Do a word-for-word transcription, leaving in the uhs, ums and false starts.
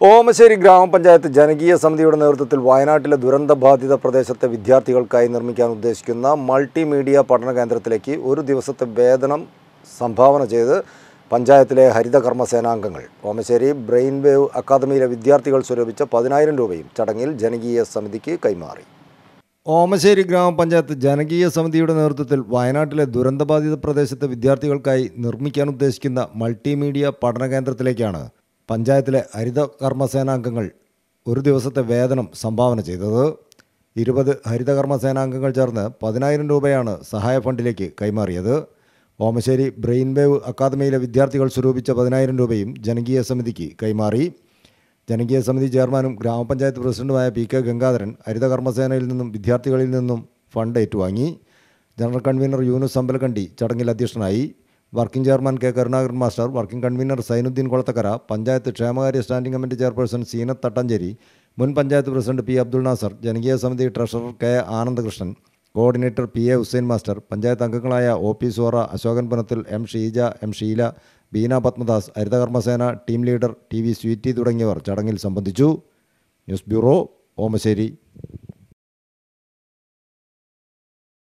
ഓമശ്ശേരി ഗ്രാമപഞ്ചായത്ത് ജനകീയ സമിതിയുടെ നേതൃത്വത്തിൽ വയനാട്ടിലെ ദുരന്തബാധിത പ്രദേശത്തെ വിദ്യാർത്ഥികൾക്കായി നിർമ്മിക്കാൻ ഉദ്ദേശിക്കുന്ന മൾട്ടിമീഡിയ പഠന കേന്ദ്രത്തിലേക്ക് ഒരു ദിവസത്തെ വേതനം സംഭാവന ചെയ്ത് പഞ്ചായത്തിലെ ഹരിതകർമ്മ സേനാംഗങ്ങൾ ഓമശ്ശേരി ബ്രെയിൻ വേവ് അക്കാദമിയിലെ വിദ്യാർത്ഥികൾ സ്വരൂപിച്ച പതിനായിരം രൂപയും ചടങ്ങിൽ ജനകീയ സമിതിക്ക് കൈമാറി. ഓമശ്ശേരി ഗ്രാമപഞ്ചായത്ത് ജനകീയ സമിതിയുടെ നേതൃത്വത്തിൽ വയനാട്ടിലെ ദുരന്തബാധിത പ്രദേശത്തെ വിദ്യാർത്ഥികൾക്കായി നിർമ്മിക്കാൻ ഉദ്ദേശിക്കുന്ന മൾട്ടിമീഡിയ പഠന കേന്ദ്രത്തിലേക്കാണ് പഞ്ചായത്തിലെ ഹരിതകർമ്മ സേനാംഗങ്ങൾ ഒരു ദിവസത്തെ വേതനം സംഭാവന ചെയ്തത്. ഇരുപത് ഹരിതകർമ്മ സേനാംഗങ്ങൾ ചേർന്ന് പതിനായിരം രൂപയാണ് സഹായ ഫണ്ടിലേക്ക് കൈമാറിയത്. ഓമശ്ശേരി ബ്രെയിൻ വേവ് അക്കാദമിയിലെ വിദ്യാർത്ഥികൾ സ്വരൂപിച്ച പതിനായിരം രൂപയും ജനകീയ സമിതിക്ക് കൈമാറി. ജനകീയ സമിതി ചെയർമാനും ഗ്രാമപഞ്ചായത്ത് പ്രസിഡന്റുമായ പി കെ ഗംഗാധരൻ ഹരിതകർമ്മസേനയിൽ നിന്നും വിദ്യാർത്ഥികളിൽ നിന്നും ഫണ്ട് ഏറ്റുവാങ്ങി. ജനറൽ കൺവീനർ യൂനുസ് അമ്പലക്കണ്ടി ചടങ്ങിൽ അധ്യക്ഷനായി. Working chairman K Karunakaran master, working convener Zainuddin Kolathakkara, panchayat ക്ഷേമകാര്യ standing committee chairperson Zeenath Thattancheri, മുൻ പഞ്ചായത്ത് പ്രസിഡന്റ് പി അബ്ദുൾ നാസർ, ജനകീയ സമിതി treasurer K Anandakrishnan, coordinator P A Hussain master, panchayat അംഗങ്ങളായ O P Sora, Ashokan Punathil, M Sheeja, M Sheela, Beena Padmadas, Harithakarmasena team leader T V Sweety തുടങ്ങിയവർ ചടങ്ങിൽ സംബന്ധിച്ചു. News bureau, Omassery.